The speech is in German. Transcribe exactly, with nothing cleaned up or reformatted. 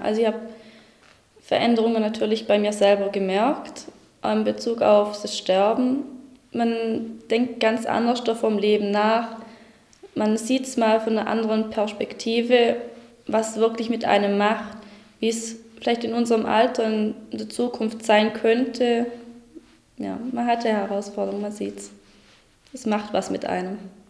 Also ich habe Veränderungen natürlich bei mir selber gemerkt, in Bezug auf das Sterben. Man denkt ganz anders vom Leben nach. Man sieht es mal von einer anderen Perspektive, was wirklich mit einem macht, wie es vielleicht in unserem Alter in der Zukunft sein könnte. Ja, man hat eine Herausforderung, man sieht es. Es macht was mit einem.